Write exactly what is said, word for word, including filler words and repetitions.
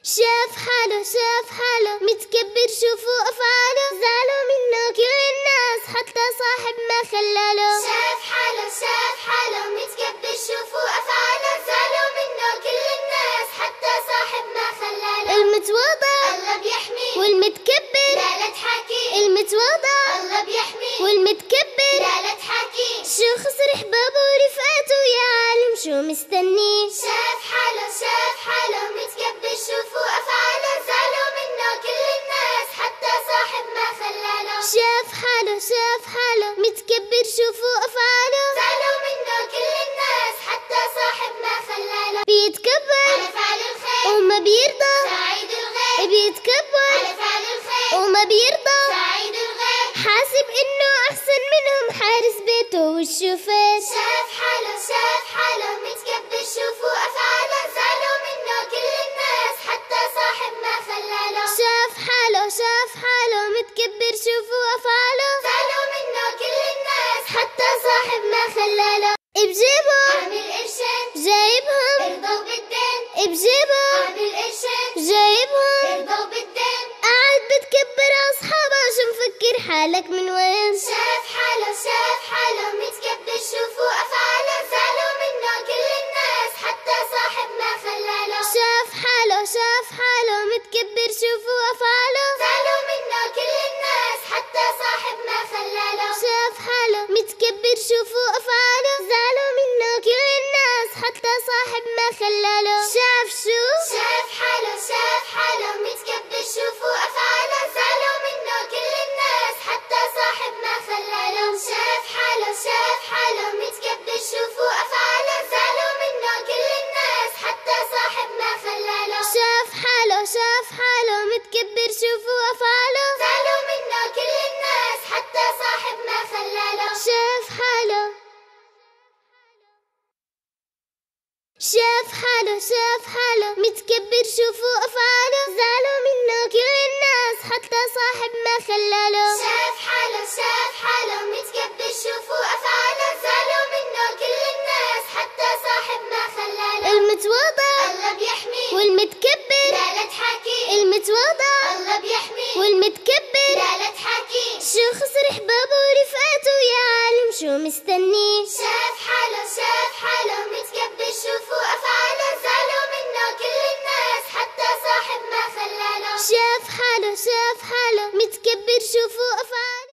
شاف حاله شاف حاله متكبر، شوفوا أفعاله، زعلوا منه كل الناس حتى صاحب ما خلاله. شاف حاله شاف حاله متكبر، شوفوا أفعاله، زعلوا منه كل الناس حتى صاحب ما خلاله. المتواضع الله بيحميه والمتكبر لا لا تحاكيه. المتواضع الله بيحميه والمتكبر لا لا تحاكيه. شو خسر أحبابه ورفقاته، يا عالم شو مستنيه. شاف حاله شاف حاله متكبر، شوفوا أفعاله، زعلوا منه كل الناس حتى صاحب ما خلاله. شاف حاله شاف حاله متكبر، شوفوا أفعاله، زعلوا منه كل الناس حتى صاحب ما خلاله. بيتكبر على فعل الخير وما بيرضى، سعيد الغير. بيتكبر على فعل الخير وما بيرضى، سعيد الغير. حاسب إنه أحسن منهم، حارس بيته والشوفات. شاف حاله شاف حاله متكبر، شوفوا أفعاله، زعلوا منه كل الناس حتى صاحب ما خلاله. شاف حاله شاف حاله متكبر، شوفوا أفعاله، زعلوا منه كل الناس حتى صاحب ما خلاله. بجيبهم عامل قرشين جايبهم، ارضوا بالدين. بجيبهم عامل قرشين جايبهم، ارضوا بالدين. قاعد بتكبر أصحابه، شو مفكر حالك من وين؟ شاف حاله شاف حاله متكبر، شوفوا أفعاله، زعلوا منه كل الناس حتى صاحب ما خلاله. شاف حاله شاف حاله متكبر، شوفوا أفعاله، زعلوا منه كل الناس حتى صاحب ما خلاله. شاف حاله متكبر، شوفوا أفعاله، زعلوا منه كل الناس حتى صاحب ما خلاله. شاف شو؟ شاف حاله شاف حاله متكبر، شوفوا أفعاله، زعلوا منه كل الناس حتى صاحب ما خلاله. شاف حاله شاف حاله متكبر، شوفوا أفعاله، زعلوا منه كل الناس حتى صاحب ما خلاله. شاف حاله شاف حاله متكبر، شوفوا أفعاله، زعلوا منه كل الناس حتى صاحب ما خلاله. شاف حاله شاف حاله شاف حاله متكبر، شوفوا أفعاله، زعلوا منه كل الناس حتى صاحب ما خلاله. شاف حاله شاف حاله متكبر، شوفوا أفعاله، زعلوا منه كل الناس حتى صاحب ما خلاله. المتواضع الله بيحميه والمتكبر لا لا تحاكيه. المتواضع الله بيحميه والمتكبر لا لا تحاكيه. شو خسر أحبابه ورفقاته، يا عالم شو مستنيه. شاف